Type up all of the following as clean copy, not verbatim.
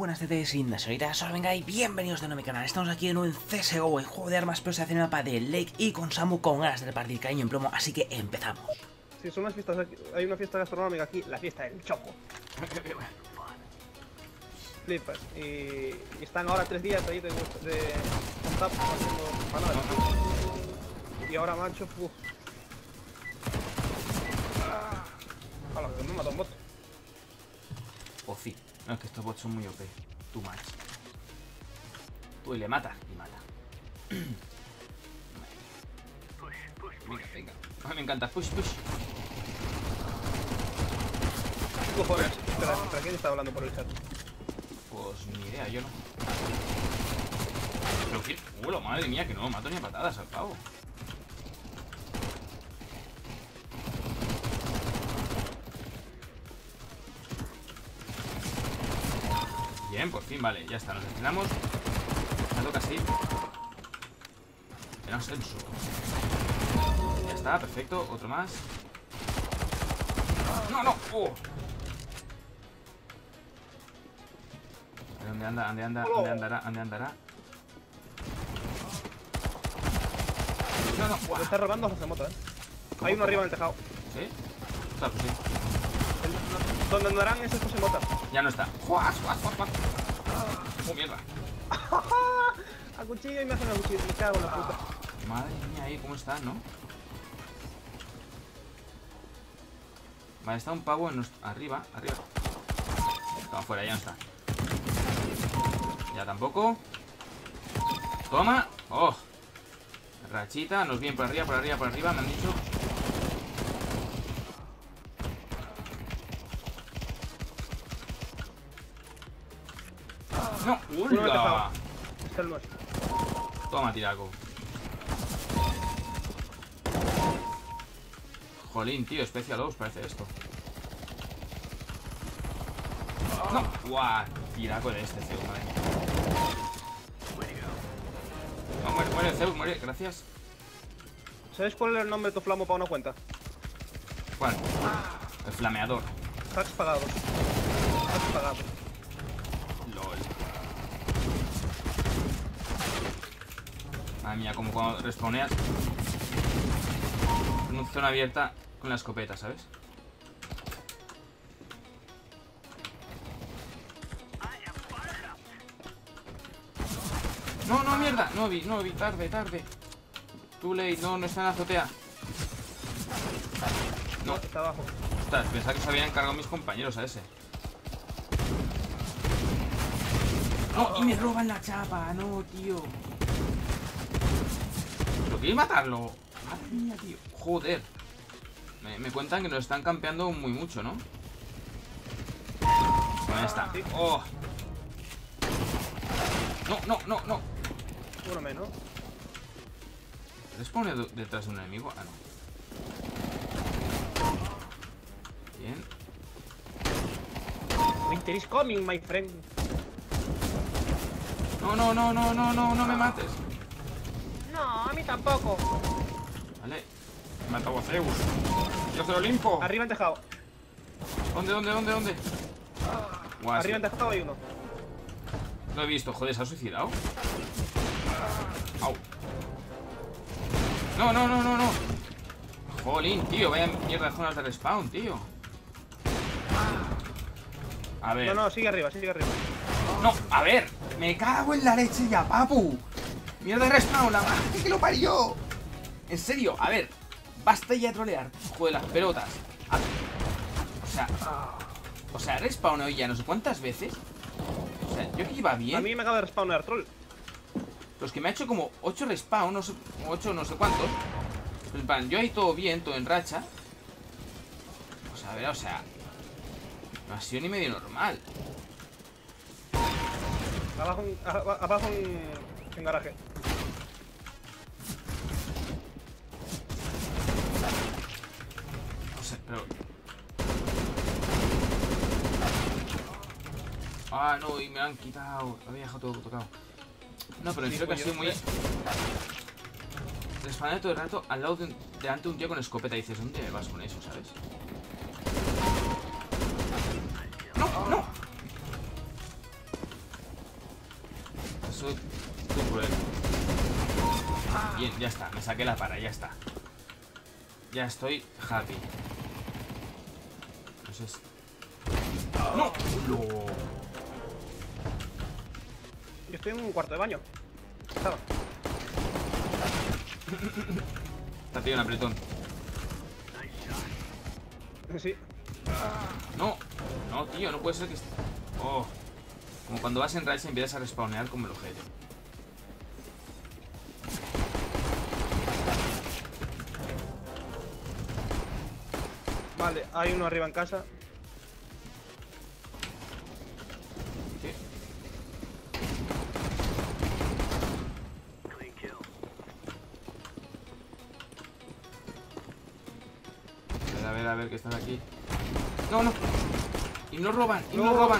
buenas TTs lindas, señoritas, os venga y bienvenidos de nuevo a mi canal. Estamos aquí de nuevo en CSGO, el juego de armas, pero se hace en el mapa de Lake y con Samu con ganas de repartir cariño en plomo, así que empezamos. Sí, son unas fiestas aquí, hay una fiesta gastronómica aquí, la fiesta del choco. Flipas. Y están ahora 3 días ahí de tap haciendo empanadas. Y ahora macho, uff. Hola, que me mata un bot. O sí, no, es que estos bots son muy OP. Too much. Tú y le matas y mata. Venga, venga. Ay, me encanta, push. ¿Qué cojones? Espera, ¿quién está hablando por el chat? Pues ni idea, yo no. Pero que... madre mía, que no lo mato ni a patadas al pavo. Bien, por fin, vale, ya está, nos estrenamos. Me toca así. En ascenso. Ya está, perfecto, otro más. ¡No! ¡Oh! ¿Dónde anda? ¿Dónde andará? No. Me está robando José Mota, Hay uno arriba en el tejado. ¿Sí? Está, pues sí. Donde andarán ese José Mota. Ya no está. ¡Juas! ¡Oh, mierda! A cuchillo y me hacen a cuchillo, me cago en la puta. Madre mía, ahí, ¿cómo está, no? Vale, está un pavo en arriba. Está afuera, ya no está. Ya tampoco. Toma. ¡Oh! Rachita, nos viene por arriba, me han dicho. ¡No! ¡Ula! Este es el nuestro. Toma, tiraco. Jolín, tío, Special Ops parece esto. ¡No! ¡Guau! Tiraco de este, Zeus, madre mía. No, muere Zeus, muere, gracias. ¿Sabes cuál es el nombre de tu flamo para una cuenta? ¿Cuál? El flameador. Hacks pagados. LOL. Madre mía, como cuando respawneas en una zona abierta con la escopeta, ¿sabes? No, mierda. No vi, tarde. Too late, no está en la azotea. No, está abajo. Ostras, pensaba que se habían encargado mis compañeros a ese. No, y me roban la chapa, no, tío. Pero quiero matarlo. Madre mía, tío. Joder. Me cuentan que nos están campeando muy mucho, ¿no? Ahí está. Oh. No. Uno menos. ¿Les pone detrás de un enemigo? Ah, no. Bien. Winter is coming, my friend. No me mates. No, a mí tampoco. Vale. Me ha matado a Zeus. Dios del Olimpo. Arriba en tejado. ¿Dónde? Guau, Arriba en tejado hay uno. Lo he visto, joder, ¿se ha suicidado? Au. No. Jolín, tío, vaya mierda de zonas de respawn, tío. A ver. No, sigue arriba. No, a ver. Me cago en la leche ya, papu. Mierda de respawn, la madre que lo parió. En serio, a ver. Basta ya de trolear. Joder, las pelotas. O sea, respawn hoy ya no sé cuántas veces. O sea, yo que iba bien. A mí me acaba de respawnear troll. Los que me ha hecho como 8 respawn, no sé, 8 no sé cuántos. Pues en plan, yo ahí todo bien, todo en racha. Pues a ver, o sea, no ha sido ni medio normal. Abajo en garaje. No sé, pero... Ah, no, y me lo han quitado. Lo había dejado todo tocado. No, pero en serio que ha sido muy... Respawnea todo el rato al lado delante de un tío con escopeta. Y dices, ¿dónde vas con eso, sabes? ¡No! Bien, ya está, me saqué la para, ya está. Ya estoy happy. Entonces... ¡No! ¡No! Yo estoy en un cuarto de baño. Estaba. Está tío en apretón. Sí. No, no, tío, no puede ser que... Oh. Como cuando vas en racha y empiezas a respawnear como el ojete. Vale, hay uno arriba en casa. ¿Qué? A ver, que están aquí. No, no. Y no roban, y no roban.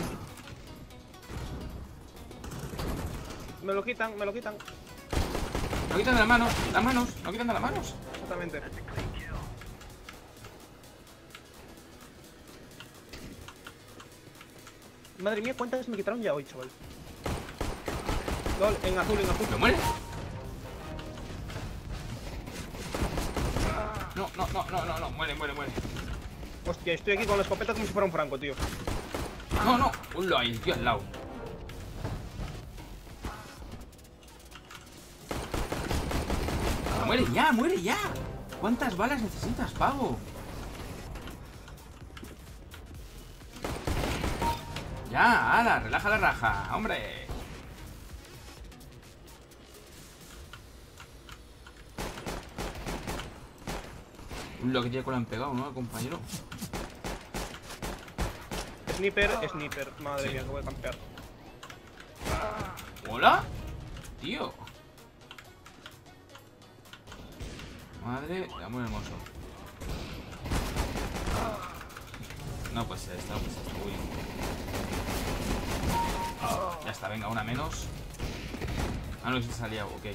Me lo quitan, me lo quitan. No quitan de las manos, no quitan de las manos. Exactamente. Madre mía, ¿cuántas me quitaron ya hoy, chaval? Gol, en azul, en azul. ¿Me muere? No, no, no, no, no, no, muere, muere, muere. Hostia, estoy aquí con la escopeta como si fuera un franco, tío. No, no. Ulo, ahí el tío al lado. Muere ya, muere ya. ¿Cuántas balas necesitas, pavo? Ya, ala, relaja la raja, hombre. Lo que tiene con la han pegado, ¿no, compañero? Sniper, sniper. Madre mía, que voy a campear. ¿Hola? Tío. Madre, muy hermoso. No puede ser esta, no puede ser esta. Uy. Ya está, venga, una menos. Ah, no, si te salía, ok.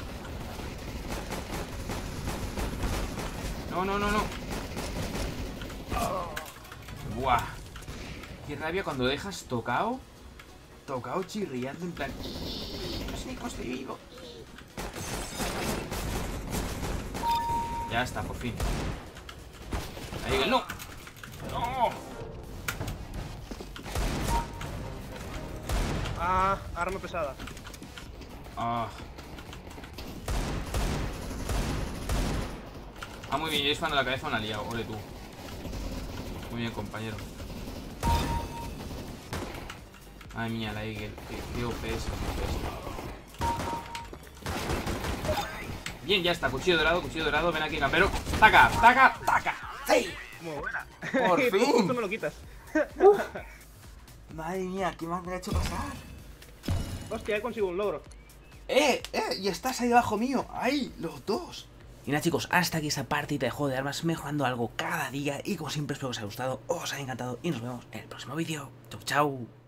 No, no, no, no. Buah. Qué rabia cuando dejas tocado chirriando en plan... No sé cómo estoy vivo. Ya está, por fin. Ahí, no. No. Ah, arma pesada. Ah. Ah, muy bien, yo disparando la cabeza me la he liado. Ole tú. Muy bien, compañero. Madre mía, la Eagle. Qué OP es. Bien, ya está. Cuchillo dorado. Ven aquí, campero. ¡Taca! ¡Taca! ¡Taca! ¡Sí! Muy buena. Por fin. Justo me lo quitas. Madre mía, ¿qué más me ha hecho pasar? Hostia, he conseguido un logro. Y estás ahí debajo mío. ¡Ay! Los dos. Y nada, chicos, hasta aquí esta partida de juego de armas, mejorando algo cada día. Y como siempre, espero que os haya gustado, os haya encantado. Y nos vemos en el próximo vídeo. Chau, chau.